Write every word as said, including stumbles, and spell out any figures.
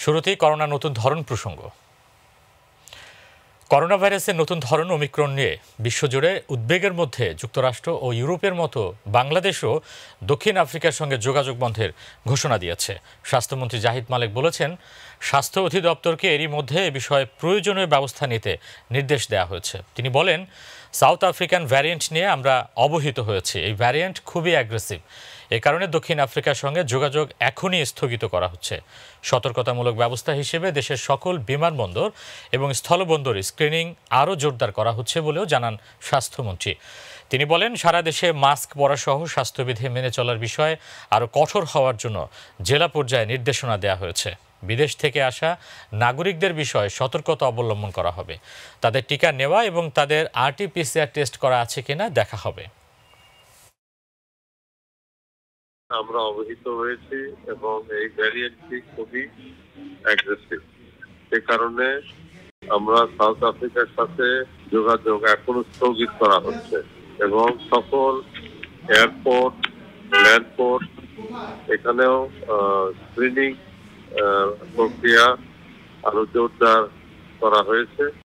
শুরুতেই করোনা নতুন ধরন প্রসঙ্গ। করোনা ভাইরাসের নতুন ধরন ওমিক্রন নিয়ে বিশ্বজুড়ে উদ্বেগের মধ্যে যুক্তরাষ্ট্র ও ইউরোপের মতো বাংলাদেশও দক্ষিণ আফ্রিকার সঙ্গে যোগাযোগ বন্ধের ঘোষণা দিয়েছে। স্বাস্থ্যমন্ত্রী জাহিদ মালেক বলেছেন, স্বাস্থ্য অধিদপ্তরকে এরই মধ্যে এ বিষয়ে প্রয়োজনীয় ব্যবস্থা নিতে নির্দেশ দেওয়া হয়েছে। তিনি বলেন, সাউথ আফ্রিকান ভ্যারিয়েন্ট নিয়ে আমরা অবহিত হয়েছি। এই ভ্যারিয়েন্ট খুবই অ্যাগ্রেসিভ। এ কারণে দক্ষিণ আফ্রিকার সঙ্গে যোগাযোগ এখনই স্থগিত করা হচ্ছে। সতর্কতামূলক ব্যবস্থা হিসেবে দেশের সকল বিমানবন্দর এবং স্থলবন্দরে স্ক্রিনিং আরও জোরদার করা হচ্ছে বলেও জানান স্বাস্থ্যমন্ত্রী। তিনি বলেন, সারা দেশে মাস্ক পরা সহ স্বাস্থ্যবিধি মেনে চলার বিষয়ে আরও কঠোর হওয়ার জন্য জেলা পর্যায়ে নির্দেশনা দেওয়া হয়েছে। বিদেশ থেকে আসা নাগরিকদের বিষয়ে সতর্কতা অবলম্বন করা হবে। তাদের টিকা নেওয়া এবং তাদের আরটি পিসিআর টেস্ট করা আছে কিনা দেখা হবে। আমরা অবহিত হয়েছি এবং এই ভ্যারিয়েন্টটি খুবই অ্যাগ্রেসিভ। সে কারণে আমরা সাউথ আফ্রিকার সাথে যোগাযোগ এখনো স্থগিত করা হচ্ছে এবং সকল এয়ারপোর্ট, ল্যান্ডপোর্ট এখানেও স্ক্রিনিং প্রক্রিয়া আরো জোরদার করা হয়েছে।